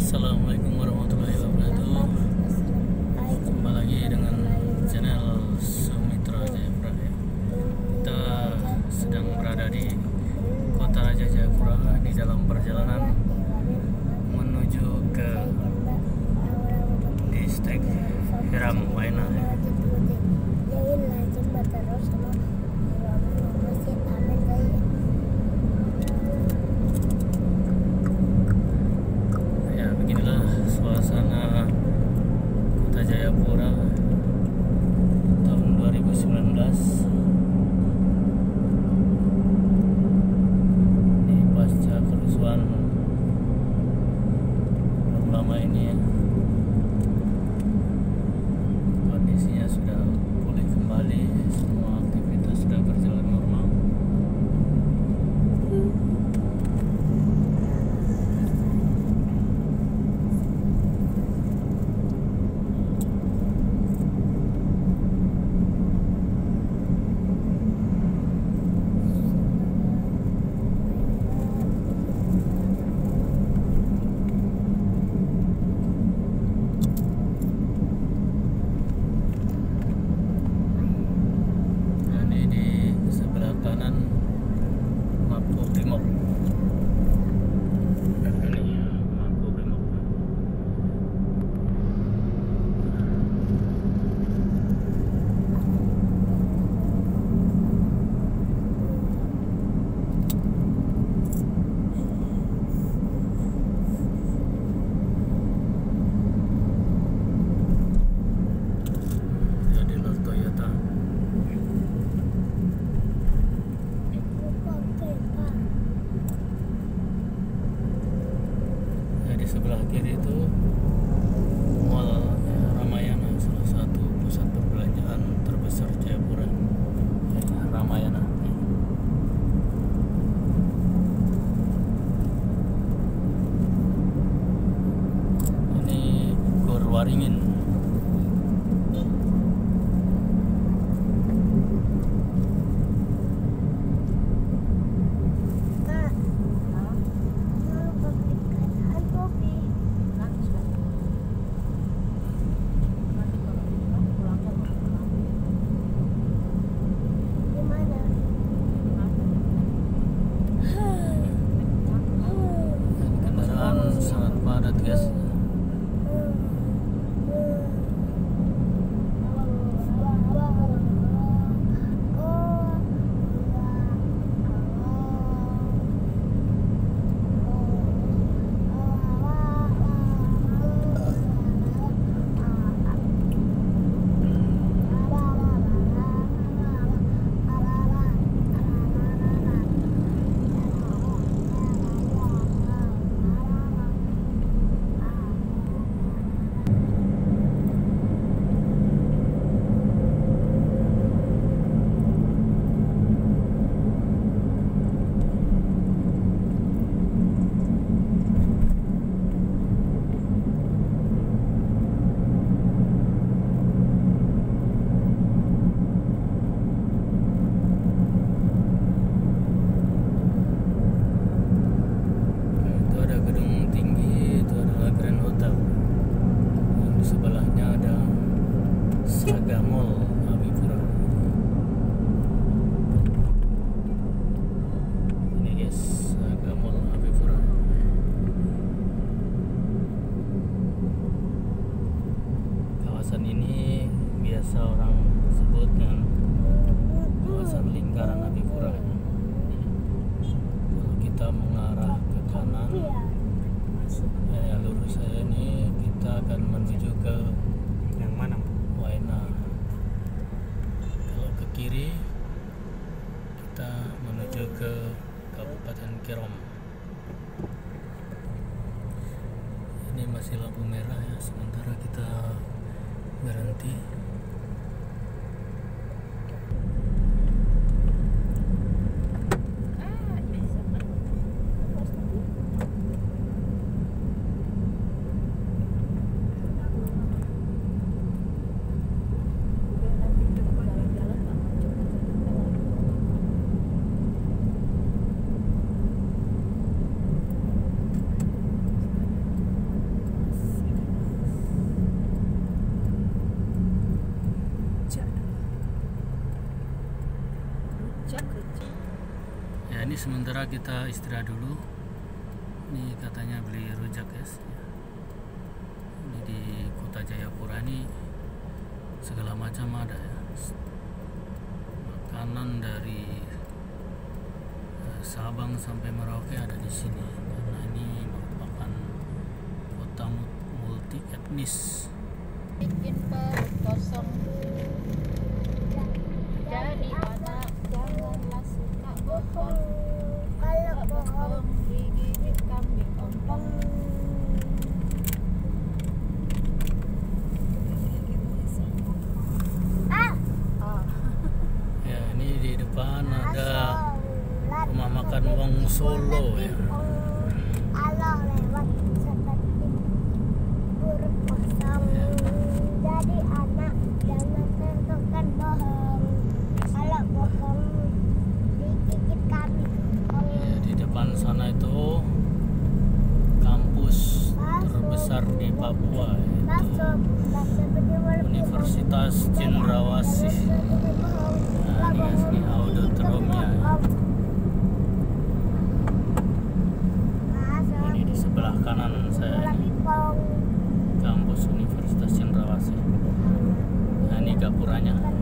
Assalamualaikum warahmatullahi wabarakatuh. Kembali lagi dengan channel Sumitra Jayapura ya. Kita sedang berada di kota Raja Jayapura di dalam perjalanan menuju ke distrik Hiram Waena ya. Beginilah suasana kota Jayapura tahun 2019 di pasca kerusuhan belum lama ini ya. Kondisinya sudah pulih kembali, semua aktivitas sudah berjalan normal. Di sebelah kiri itu Mall Ramayana, salah satu pusat perbelanjaan terbesar Jayapura, Ramayana. Ini Gor Waringin. Sangat padat guys. Mall Abipura. Ini guys, Mall Abipura. Kawasan ini biasa orang sebut dengan kawasan lingkaran Abipura. Kalau kita mengarah ke kanan, lurus saya ini kita akan menuju ke yang mana? Waena. Kalau ke kiri kita menuju ke Kabupaten Kirom. Ini masih lampu merah ya, sementara kita berhenti. Ini sementara kita istirahat dulu. Ini katanya beli rujak, guys. Ini di Kota Jayapura ini segala macam ada ya. Makanan dari Sabang sampai Merauke ada di sini. Karena ini merupakan kota multi etnis. Bikin perut kosong, jadi anak janganlah suka bohong. Kalau bohong digigit kambing ompong. Ya, ini di depan ada rumah makan Wong Solo ya. Allah lewat seperti perut kosong. Jadi anak jangan tentukan bohong. Kalau bohong digigit kambing. Ya, di depan sana itu kampus terbesar di Papua, yaitu Universitas Cendrawasih. Nah, ini guys, ini auditoriumnya. Ini di sebelah kanan saya ini, kampus Universitas Cendrawasih. Nah, ini gapuranya.